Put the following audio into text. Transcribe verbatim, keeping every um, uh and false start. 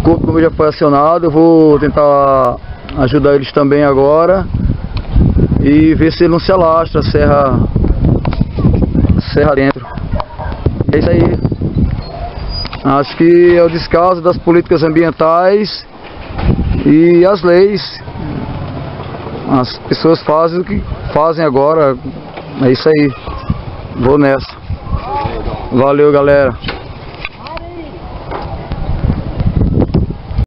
Corpo como já foi acionado, eu vou tentar ajudar eles também agora e ver se ele não se alastra, serra, serra dentro. É isso aí. Acho que é o descaso das políticas ambientais e as leis. As pessoas fazem o que fazem agora. É isso aí. Vou nessa. Valeu, galera.